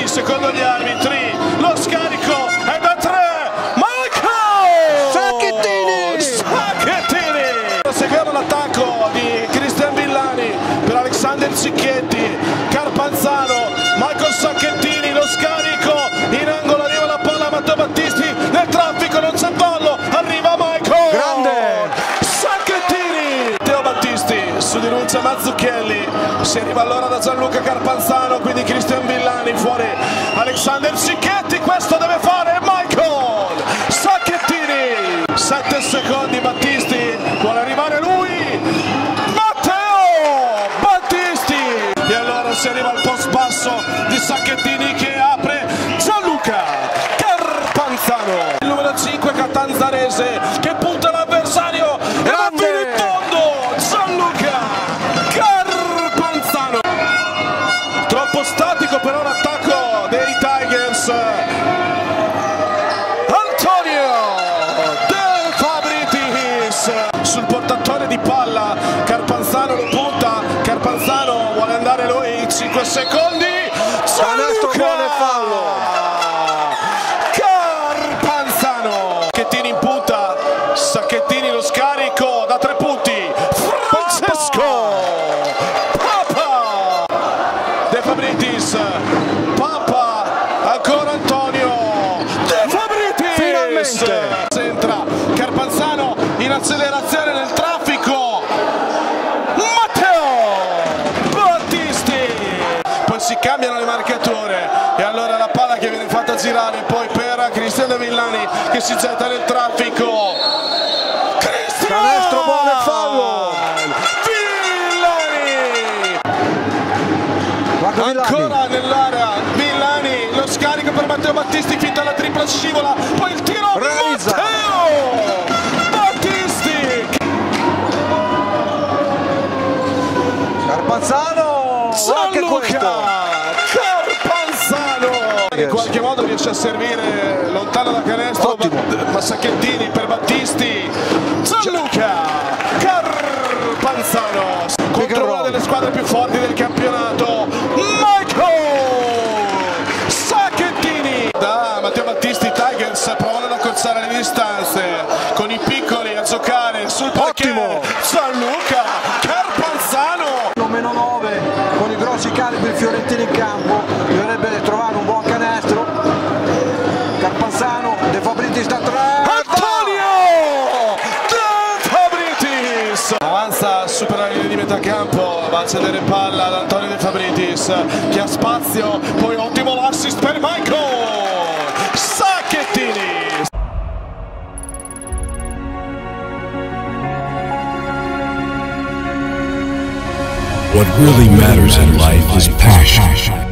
Sacchettini secondo gli arbitri, lo scarico è da 3, Sacchettini! Proseguiamo l'attacco di Cristian Villani per Alexander Cicchetti, Carpanzano, Michael Sacchettini, lo scarico, in angolo arriva la palla a Matteo Battisti, nel traffico non c'è fallo, arriva Michael! Grande! Sacchettini! Matteo Battisti su denuncia Mazzucchelli, si arriva allora da Gianluca Carpanzano, quindi Cristian Villani fuori, Alexander Cicchetti, questo deve fare Michael! Sacchettini! 7 secondi, Battisti, vuole arrivare lui, Matteo Battisti! E allora si arriva al post basso di Sacchettini che apre Gianluca Carpanzano, il numero 5 catanzarese che punta l'avversario e va fino in fondo, Gianluca Carpanzano. Troppo statico però l'attacco dei Tigers. Sul portatore di palla, Carpanzano lo punta, Carpanzano vuole andare lui, 5 secondi, Canestro, buone fallo! Carpanzano, Sacchettini in punta, Sacchettini lo scarico da 3 punti, Francesco Papa De Fabritis, Papa, ancora Antonio De Fabritis, finalmente centra Carpanzano in accelerazione nel traffico, Matteo Battisti, poi si cambiano le marcature e allora la palla che viene fatta girare poi per Cristian Villani che si getta nel traffico, Cristian! Canestro, buono e fallo! Villani! Ancora nell'area Villani, lo scarico per Matteo Battisti, finta la tripla scivola, poi il tiro, Realizza. Matteo Battisti! Carpanzano! Anche questo! Carpanzano! In qualche modo riesce a servire lontano da canestro, ma Sacchettini per Battisti, Gianluca Carpanzano contro una delle squadre più forti del campionato, Michael Sacchettini. Da Matteo Battisti, Tigers provano ad accorciare le distanze con i piccoli a giocare sul parquet. Gianluca Carpanzano, meno 9 con i grossi calibri fiorentini in campo, dovrebbe trovare un buon canestro. Carpanzano, De Fabritis da 3, Antonio De Fabritis avanza, supera la linea di metà campo, va a cedere palla ad Antonio De Fabritis che ha spazio, poi ottimo l'assist per Michael Sacchettini. What really matters in life is passion.